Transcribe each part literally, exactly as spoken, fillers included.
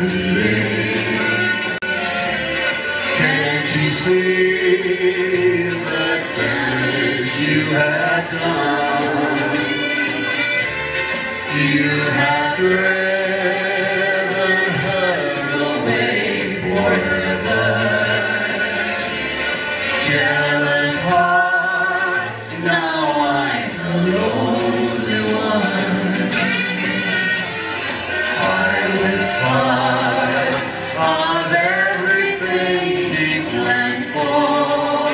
being. Can't you see the damage you had done? You have driven her away for her blood. Jealous heart, now I'm the lonely one. I was part of everything he planned for,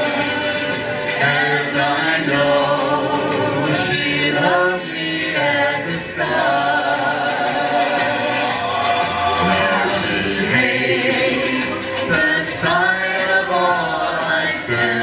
and I know she loved me at the start. Now he hates the sight of all I stand